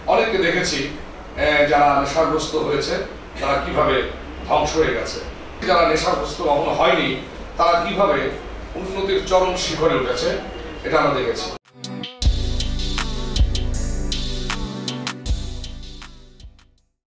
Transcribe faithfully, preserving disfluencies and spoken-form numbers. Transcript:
অনেককে দেখেছি যারা নেশাগ্রস্ত হয়েছে তারা কিভাবে ধ্বংস হয়ে গেছে, যারা নেশাগ্রস্ত কখনো হয়নি তারা কিভাবে উন্নতির চরম শিখরে উঠেছে, এটা আমরা দেখেছি।